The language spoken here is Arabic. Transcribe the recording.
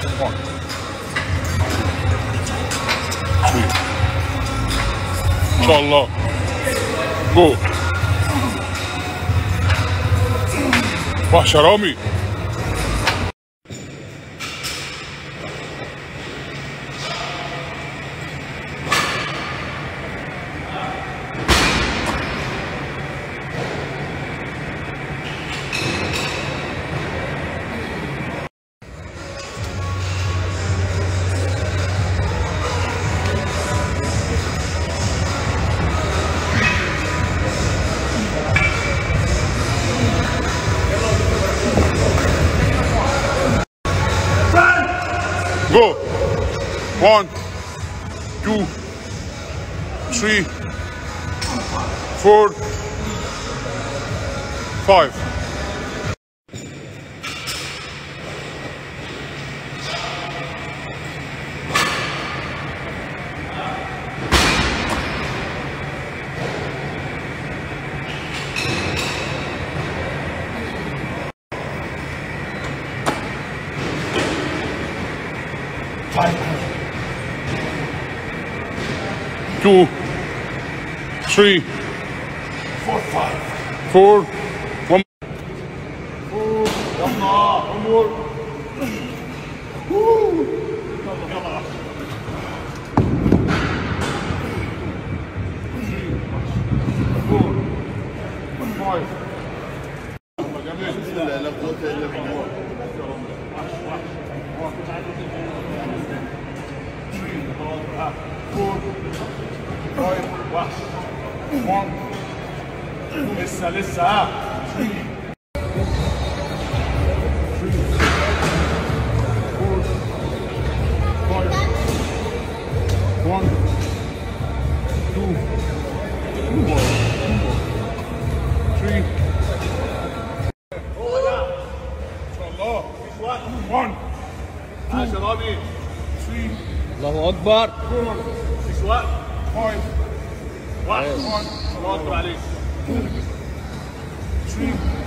1 2 ان شاء الله. جو. وحش يا رامي. Go. 1 2 3 4 5 2 3 4 5 4 1 يلا امور. يلا لا قوة الا بالله. 1 لسه ها. 1 2 3 ان شاء الله. 1 2 3 الله اكبر. 4 مفيش وقت. 5 1 الله اكبر عليك. 2 3